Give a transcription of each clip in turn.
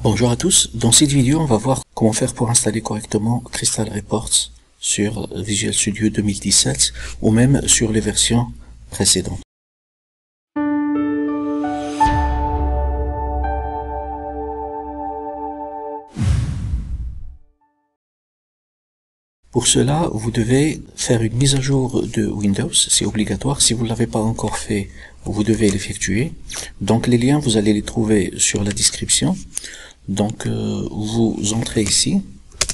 Bonjour à tous, dans cette vidéo on va voir comment faire pour installer correctement Crystal Reports sur Visual Studio 2017 ou même sur les versions précédentes. Pour cela, vous devez faire une mise à jour de Windows, c'est obligatoire. Si vous ne l'avez pas encore fait, vous devez l'effectuer. Donc les liens, vous allez les trouver sur la description. Donc vous entrez ici,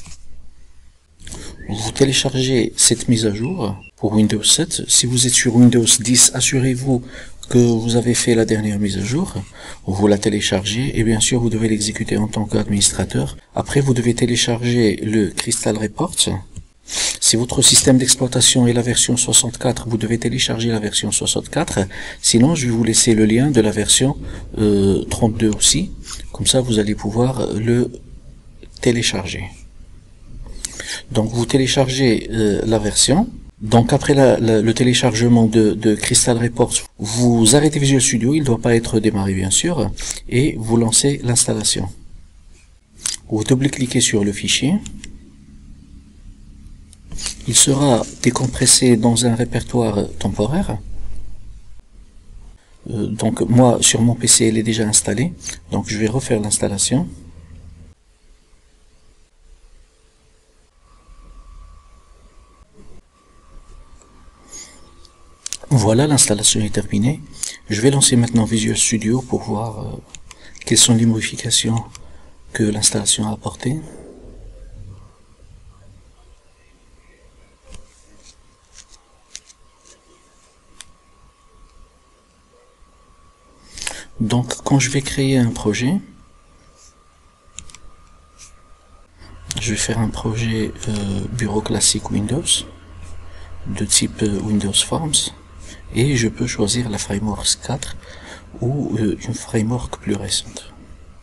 vous téléchargez cette mise à jour pour Windows 7. Si vous êtes sur Windows 10, assurez-vous que vous avez fait la dernière mise à jour. Vous la téléchargez et bien sûr vous devez l'exécuter en tant qu'administrateur. Après vous devez télécharger le Crystal Reports. Si votre système d'exploitation est la version 64, vous devez télécharger la version 64. Sinon, je vais vous laisser le lien de la version 32 aussi. Comme ça, vous allez pouvoir le télécharger. Donc, vous téléchargez la version. Donc, après le téléchargement de Crystal Reports, vous arrêtez Visual Studio. Il ne doit pas être démarré, bien sûr. Et vous lancez l'installation. Vous double-cliquez sur le fichier. Il sera décompressé dans un répertoire temporaire. Donc moi, sur mon PC, il est déjà installé. Donc je vais refaire l'installation. Voilà, l'installation est terminée. Je vais lancer maintenant Visual Studio pour voir quelles sont les modifications que l'installation a apportées. Donc, quand je vais créer un projet, je vais faire un projet bureau classique Windows, de type Windows Forms, et je peux choisir la Frameworks 4 ou une framework plus récente.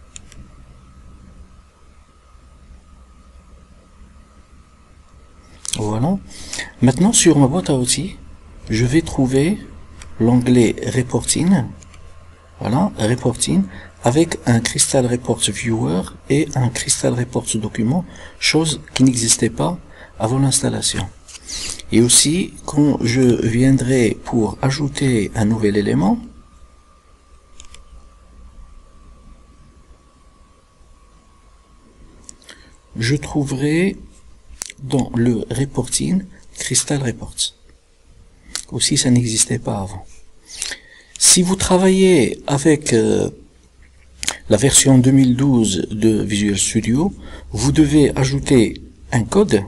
Voilà. Maintenant, sur ma boîte à outils, je vais trouver l'onglet Reporting. Voilà, Reporting, avec un Crystal Reports Viewer et un Crystal Reports Document, chose qui n'existait pas avant l'installation. Et aussi, quand je viendrai pour ajouter un nouvel élément, je trouverai dans le Reporting Crystal Reports. Aussi, ça n'existait pas avant. Si vous travaillez avec la version 2012 de Visual Studio, vous devez ajouter un code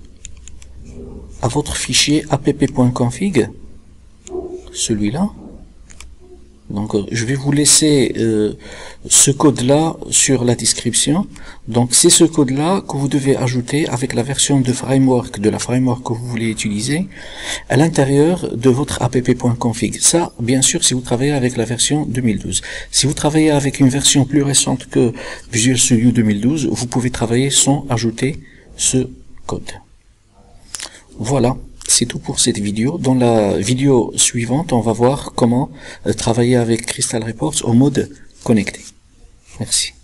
à votre fichier app.config, celui-là. Donc je vais vous laisser ce code-là sur la description. Donc c'est ce code-là que vous devez ajouter avec la version de framework, de la framework que vous voulez utiliser, à l'intérieur de votre app.config. Ça, bien sûr, si vous travaillez avec la version 2012. Si vous travaillez avec une version plus récente que Visual Studio 2012, vous pouvez travailler sans ajouter ce code. Voilà. C'est tout pour cette vidéo. Dans la vidéo suivante, on va voir comment travailler avec Crystal Reports au mode connecté. Merci.